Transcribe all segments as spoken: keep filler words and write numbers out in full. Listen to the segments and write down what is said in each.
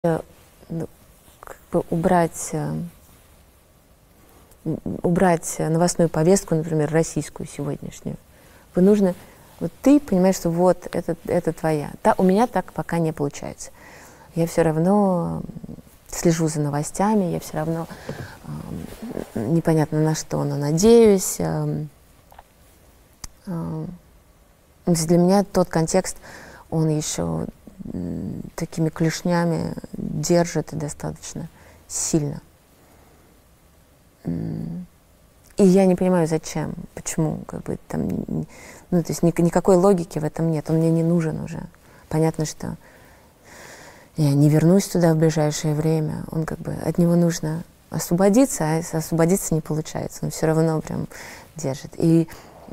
ну, как бы убрать, убрать новостную повестку, например, российскую сегодняшнюю, вы нужно, вот ты понимаешь, что вот это, это твоя. Та, у меня так пока не получается. Я все равно слежу за новостями, я все равно э, непонятно на что, но надеюсь. Э, э, для меня тот контекст, он еще такими клешнями держит и достаточно сильно. И я не понимаю, зачем, почему, как бы там, ну, то есть ни, никакой логики в этом нет, он мне не нужен уже. Понятно, что я не вернусь туда в ближайшее время, он как бы, от него нужно освободиться, а освободиться не получается, он все равно прям держит. И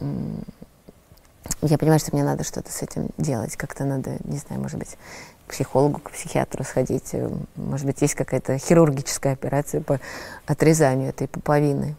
я понимаю, что мне надо что-то с этим делать, как-то надо, не знаю, может быть, к психологу, к психиатру сходить, может быть, есть какая-то хирургическая операция по отрезанию этой пуповины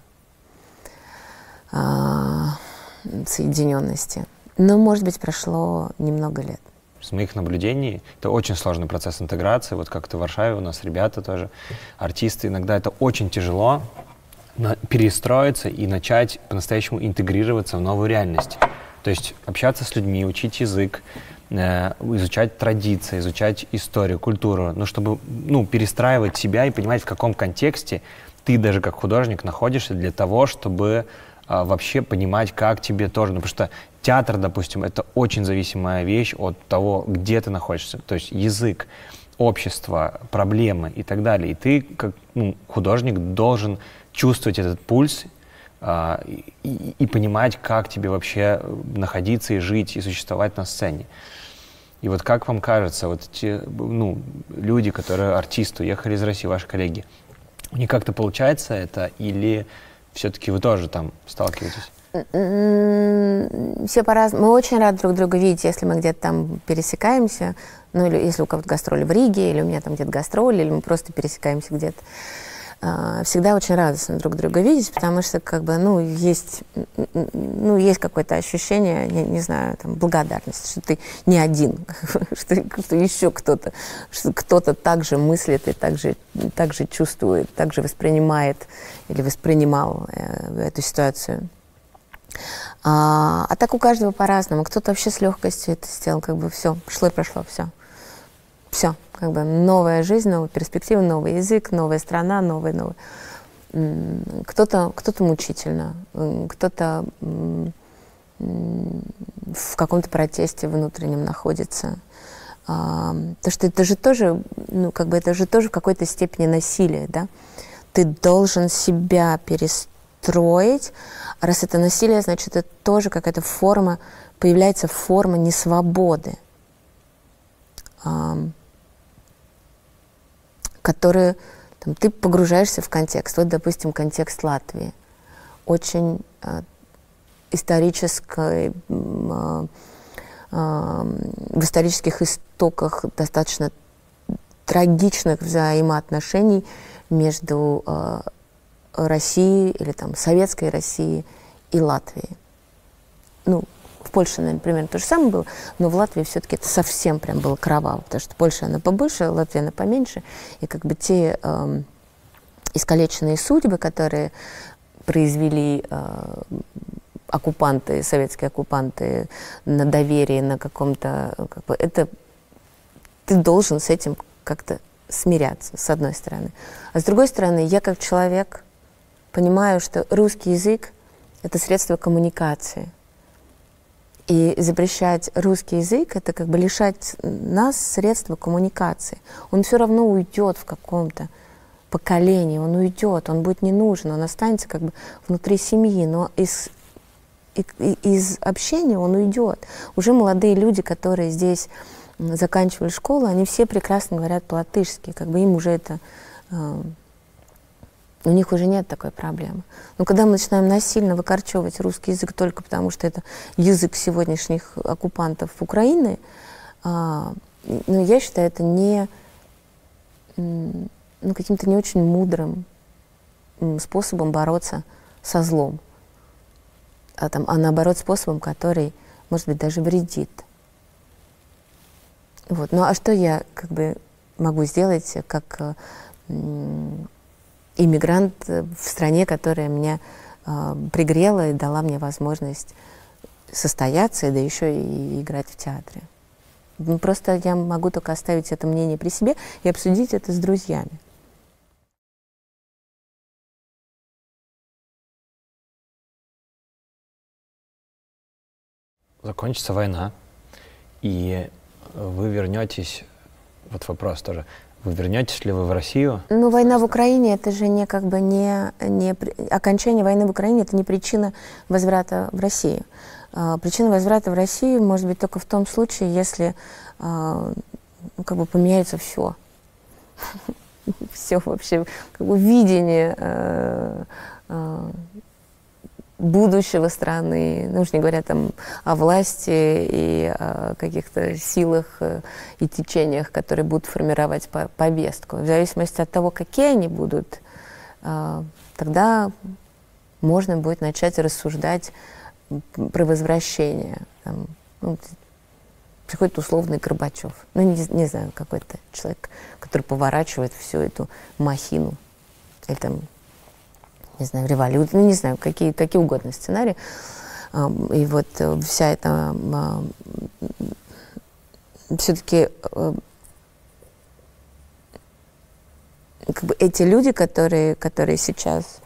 а, соединенности. Но, может быть, прошло немного лет. С моих наблюдений, это очень сложный процесс интеграции. Вот как-то в Варшаве у нас ребята тоже, артисты, иногда это очень тяжело перестроиться и начать по-настоящему интегрироваться в новую реальность. То есть общаться с людьми, учить язык, э, изучать традиции, изучать историю, культуру, ну, чтобы ну, перестраивать себя и понимать, в каком контексте ты даже как художник находишься для того, чтобы э, вообще понимать, как тебе тоже. Ну, потому что театр, допустим, это очень зависимая вещь от того, где ты находишься. То есть язык, общество, проблемы и так далее. И ты, как ну, художник, должен чувствовать этот пульс, Uh, и, и понимать, как тебе вообще находиться и жить, и существовать на сцене. И вот как вам кажется, вот те ну, люди, которые артисты, уехали из России, ваши коллеги, у них как-то получается это, или все-таки вы тоже там сталкиваетесь? Все по-разному. Мы очень рады друг друга видеть, если мы где-то там пересекаемся, ну или если у кого-то гастроли в Риге, или у меня там где-то гастроли, или мы просто пересекаемся где-то. Всегда очень радостно друг друга видеть, потому что как бы, ну, есть, ну, есть какое-то ощущение, не, не знаю, там, благодарности, что ты не один, что, что еще кто-то, что кто-то так же мыслит и так же, так же чувствует, так же воспринимает или воспринимал э, эту ситуацию. А, а так у каждого по-разному. Кто-то вообще с легкостью это сделал, как бы все, пришло и прошло, все. Все, как бы новая жизнь, новая перспектива, новый язык, новая страна, новый, новый. Кто-то, кто-то мучительно, кто-то в каком-то протесте внутреннем находится. Потому что это же тоже, ну, как бы это же тоже в какой-то степени насилие, да? Ты должен себя перестроить. А раз это насилие, значит, это тоже какая-то форма, появляется форма несвободы, которые там, ты погружаешься в контекст. Вот, допустим, контекст Латвии. Очень э, исторический, э, э, в исторических истоках достаточно трагичных взаимоотношений между э, Россией или там советской Россией и Латвией. Ну, в Польше, наверное, примерно то же самое было, но в Латвии все-таки это совсем прям было кроваво, потому что Польша, она побольше, Латвия, она поменьше, и как бы те э, искалеченные судьбы, которые произвели э, оккупанты, советские оккупанты на доверии, на каком-то, как бы, это ты должен с этим как-то смиряться, с одной стороны. А с другой стороны, я как человек понимаю, что русский язык — это средство коммуникации. И запрещать русский язык — это как бы лишать нас средства коммуникации. Он все равно уйдет в каком-то поколении, он уйдет, он будет не нужен, он останется как бы внутри семьи, но из, из общения он уйдет. Уже молодые люди, которые здесь заканчивали школу, они все прекрасно говорят по-латышски, как бы им уже это... У них уже нет такой проблемы. Но когда мы начинаем насильно выкорчевывать русский язык только потому, что это язык сегодняшних оккупантов Украины, а, ну, я считаю, это не, ну, каким-то не очень мудрым способом бороться со злом, а, там, а наоборот способом, который, может быть, даже вредит. Вот. Ну а что я как бы могу сделать как иммигрант в стране, которая меня пригрела и дала мне возможность состояться, да еще и играть в театре. Просто я могу только оставить это мнение при себе и обсудить это с друзьями. Закончится война, и вы вернетесь, вот вопрос тоже, вы вернетесь ли вы в Россию? Ну, война в Украине, это же не как бы не, не окончание войны в Украине, это не причина возврата в Россию. А, причина возврата в Россию может быть только в том случае, если а, ну, как бы поменяется все. Все вообще, как бы видение а, а, будущего страны, ну уж не говоря там о власти и о каких-то силах и течениях, которые будут формировать повестку. В зависимости от того, какие они будут, тогда можно будет начать рассуждать про возвращение. Там, ну, приходит условный Горбачев, ну не, не знаю, какой-то человек, который поворачивает всю эту махину, или там, не знаю, революция, ну, не знаю, какие, какие угодно сценарии. И вот вся эта... Все-таки как бы эти люди, которые, которые сейчас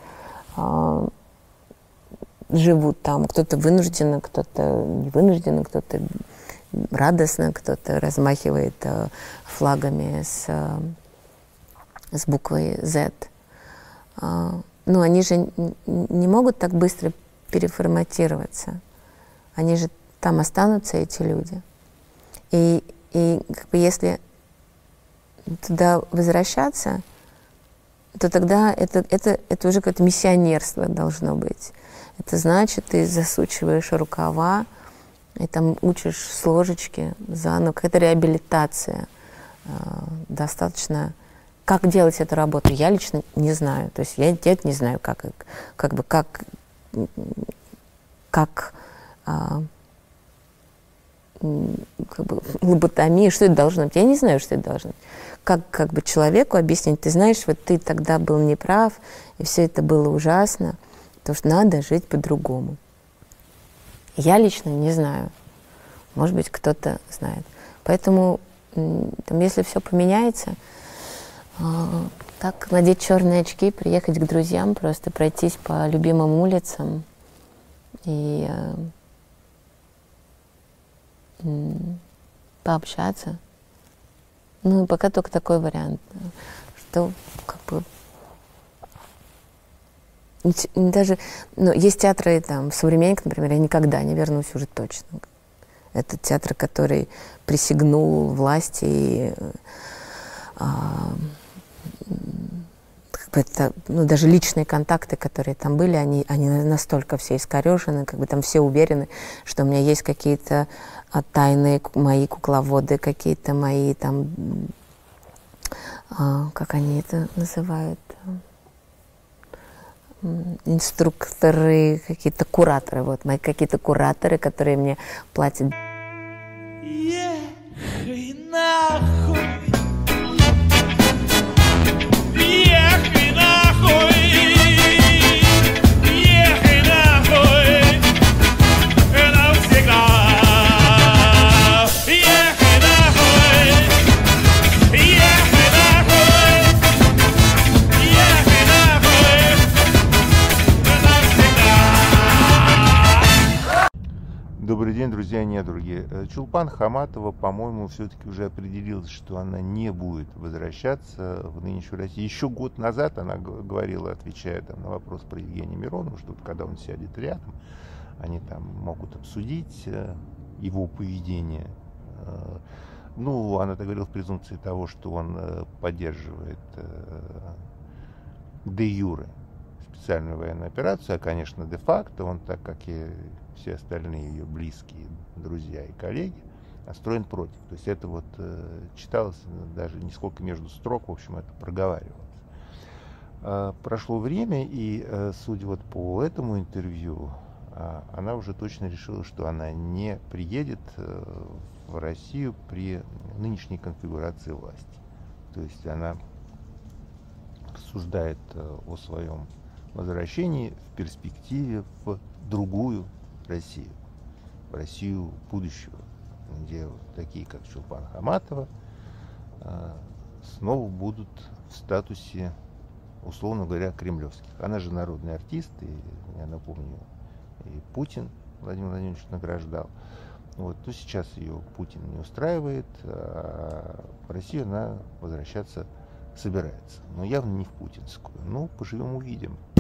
живут там, кто-то вынужденно, кто-то не вынужденно, кто-то радостно, кто-то размахивает флагами с, с буквой Z. Но они же не могут так быстро переформатироваться. Они же там останутся, эти люди. И, и как бы если туда возвращаться, то тогда это, это, это уже какое-то миссионерство должно быть. Это значит, ты засучиваешь рукава и там учишь с ложечки заново. Какая-то реабилитация э, достаточно... Как делать эту работу, я лично не знаю. То есть я, я не знаю, как, как бы, как, как, а, как бы лоботомия, что это должно быть. Я не знаю, что это должно быть. Как, как бы человеку объяснить, ты знаешь, вот ты тогда был неправ, и все это было ужасно, потому что надо жить по-другому. Я лично не знаю. Может быть, кто-то знает. Поэтому, там, если все поменяется, так, надеть черные очки, приехать к друзьям, просто пройтись по любимым улицам и э, пообщаться. Ну, пока только такой вариант, что как бы даже, ну, есть театры, там, «Современник», например, я никогда не вернусь уже точно. Это театр, который присягнул власти и а, как бы это, ну, даже личные контакты, которые там были, они, они настолько все искорежены, как бы там все уверены, что у меня есть какие-то а, тайные мои кукловоды, какие-то мои там, а, как они это называют, инструкторы, какие-то кураторы, вот мои какие-то кураторы, которые мне платят. Ехай нахуй! Ехай нахуй, ехай нахуй, навсегда. Ехай нахуй, ехай нахуй, ехай нахуй, навсегда. Добрый день, друзья и недруги. Чулпан Хаматова, по-моему, все-таки уже определилась, что она не будет возвращаться в нынешнюю Россию. Еще год назад она говорила, отвечая там, на вопрос про Евгения Миронова, что когда он сядет рядом, они там могут обсудить его поведение. Ну, она так говорила в презумпции того, что он поддерживает де юре специальную военную операцию, а, конечно, де-факто он, так как и все остальные ее близкие друзья и коллеги, настроен против. То есть это вот э, читалось даже не сколько между строк, в общем, это проговаривалось. Э, прошло время, и, э, судя вот по этому интервью, э, она уже точно решила, что она не приедет э, в Россию при нынешней конфигурации власти. То есть она рассуждает о своем возвращении в перспективе в другую Россию, в Россию будущего, где вот такие, как Чулпан Хаматова, снова будут в статусе, условно говоря, кремлевских. Она же народный артист, и, я напомню, и Путин Владимир Владимирович награждал. Вот. Но сейчас ее Путин не устраивает, а в Россию она возвращаться собирается. Но явно не в путинскую. Ну, поживем, увидим.